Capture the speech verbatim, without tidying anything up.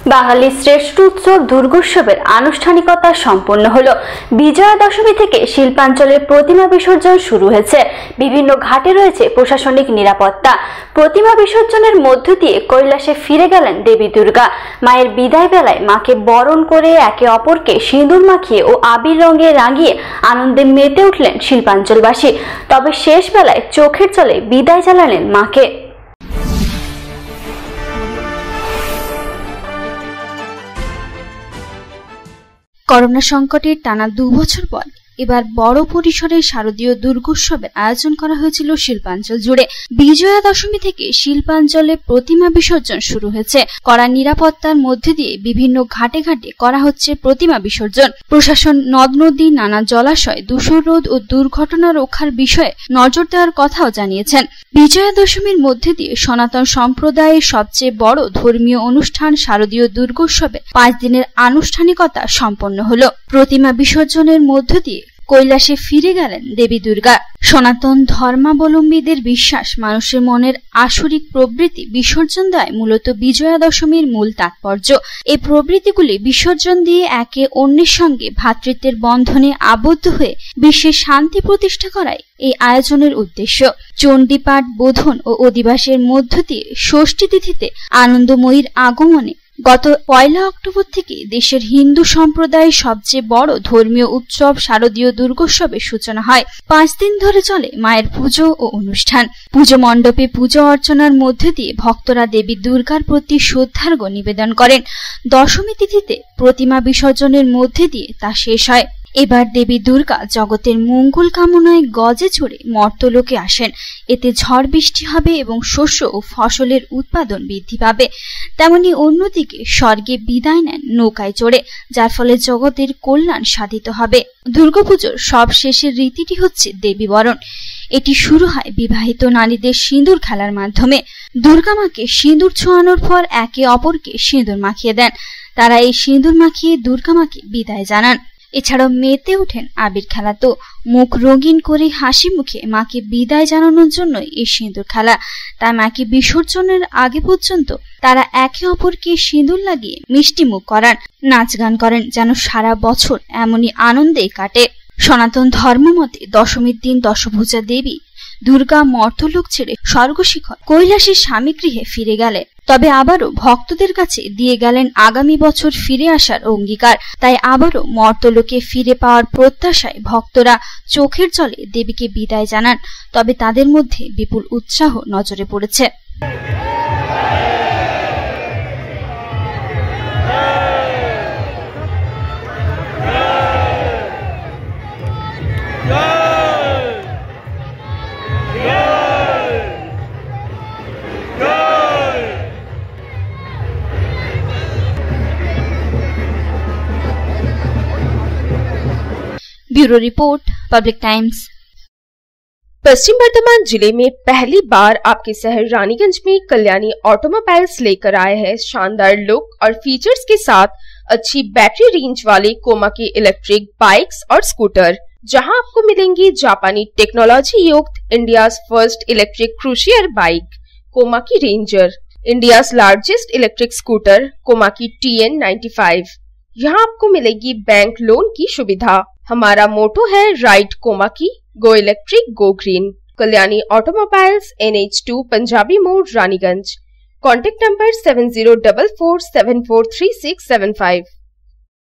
বাঙালির শ্রেষ্ঠ উৎসব দুর্গোৎসবের আনুষ্ঠানিকতা সম্পন্ন হলো। বিজয়া দশমী থেকে শিল্পাঞ্চলের প্রতিমা বিসর্জন শুরু হয়েছে। বিভিন্ন ঘাটে রয়েছে প্রশাসনিক নিরাপত্তা। প্রতিমা বিসর্জনের মধ্য দিয়ে কৈলাসে ফিরে গেলেন দেবী দুর্গা। মায়ের বিদায় বেলায় মাকে বরণ করে একে অপরকে সিঁদুর মাখিয়ে ও আবির রঙে রাঙিয়ে আনন্দে মেতে উঠলেন শিল্পাঞ্চলবাসী। তবে শেষ বেলায় চোখের জলে বিদায় জানালেন মাকে। করোনা সংকটের টানা দু বছর পর এবার বড় পরিসরে শারদীয় দুর্গোৎসবের আয়োজন করা হয়েছিল শিল্পাঞ্চল জুড়ে। বিজয়া দশমী থেকে শিল্পাঞ্চলে প্রতিমা বিসর্জন শুরু হয়েছে। কড়া নিরাপত্তার মধ্যে দিয়ে বিভিন্ন ঘাটে ঘাটে করা হচ্ছে প্রতিমা বিসর্জন। প্রশাসন নদ নদী, নানা জলাশয় দূষণ রোধ ও দুর্ঘটনা রক্ষার বিষয়ে নজর দেওয়ার কথাও জানিয়েছেন। বিজয়া দশমীর মধ্যে দিয়ে সনাতন সম্প্রদায়ের সবচেয়ে বড় ধর্মীয় অনুষ্ঠান শারদীয় দুর্গোৎসবে পাঁচ দিনের আনুষ্ঠানিকতা সম্পন্ন হলো। প্রতিমা বিসর্জনের মধ্য দিয়ে কৈলাসে ফিরে গেলেন দেবী দুর্গা। সনাতন ধর্মাবলম্বীদের বিশ্বাস, মানুষের মনের আসরিক প্রবৃত্তি বিসর্জন দেয় মূলত বিজয়া দশমীর মূল তাৎপর্য। এই প্রবৃত্তিগুলি বিসর্জন দিয়ে একে অন্যের সঙ্গে ভ্রাতৃত্বের বন্ধনে আবদ্ধ হয়ে বিশ্বে শান্তি প্রতিষ্ঠা করাই এই আয়োজনের উদ্দেশ্য। চণ্ডীপাঠ, বোধন ও অধিবাসের মধ্য দিয়ে ষষ্ঠী তিথিতে আনন্দময়ীর আগমনে গত পয়লা অক্টোবর থেকে দেশের হিন্দু সম্প্রদায়ের সবচেয়ে বড় ধর্মীয় উৎসব শারদীয় দুর্গোৎসবের সূচনা হয়। পাঁচ দিন ধরে চলে মায়ের পুজো ও অনুষ্ঠান। পুজো মণ্ডপে পুজো অর্চনার মধ্যে দিয়ে ভক্তরা দেবী দুর্গার প্রতি শ্রদ্ধার্ঘ্য নিবেদন করেন। দশমী তিথিতে প্রতিমা বিসর্জনের মধ্যে দিয়ে তা শেষ হয়। এবার দেবী দুর্গা জগতের মঙ্গল কামনায় গজে চড়ে মর্তলোকে আসেন। এতে ঝড় বৃষ্টি হবে এবং শস্য ও ফসলের উৎপাদন বৃদ্ধি পাবে। তেমনি অন্যদিকে স্বর্গে বিদায় নেন নৌকায় চড়ে, যার ফলে জগতের কল্যাণ সাধিত হবে। দুর্গাপুজোর সব শেষের রীতিটি হচ্ছে দেবী বরণ। এটি শুরু হয় বিবাহিত নারীদের সিঁদুর খেলার মাধ্যমে। দুর্গা মাকে সিঁদুর ছোঁয়ানোর পর একে অপরকে সিঁদুর মাখিয়ে দেন। তারা এই সিঁদুর মাখিয়ে দুর্গা মাকে বিদায় জানান। এছাড়াও মেতে ওঠেন আবির খেলাতেও। মুখ রঙিন করে হাসি মুখে মাকে বিদায় জানানোর জন্য এই সিঁদুর খেলা। তাই মাকে বিসর্জনের আগে পর্যন্ত তারা একে অপরকে সিঁদুর লাগিয়ে মিষ্টি মুখ করান, নাচ গান করেন, যেন সারা বছর এমনই আনন্দে কাটে। সনাতন ধর্ম মতে দশমীর দিন দশভুজা দেবী দুর্গা মর্তলোক ছেড়ে স্বর্গশিখর কৈলাসের স্বামী গৃহে ফিরে গেলে তবে আবারও ভক্তদের কাছে দিয়ে গেলেন আগামী বছর ফিরে আসার অঙ্গীকার। তাই আবারও মর্তলোকে ফিরে পাওয়ার প্রত্যাশায় ভক্তরা চোখের জলে দেবীকে বিদায় জানান। তবে তাদের মধ্যে বিপুল উৎসাহ নজরে পড়েছে। Bureau report, public times. Paschim Bardhaman जिले में पहली बार आपके शहर रानीगंज में कल्याणी ऑटोमोबाइल्स लेकर आए हैं शानदार लुक और फीचर्स के साथ अच्छी बैटरी रेंज वाले कोमाकी इलेक्ट्रिक बाइक्स और स्कूटर, जहां आपको मिलेंगी जापानी टेक्नोलॉजी युक्त India's first electric cruiser bike Komaki ranger, India's largest electric scooter Komaki T N ninety five. यहाँ आपको मिलेगी बैंक लोन की सुविधा। हमारा मोटो है ride Komaki, go electric, go green. Kalyani automobiles, N H two Punjabi More, Raniganj. Contact number seven zero double four seven four three six seven five.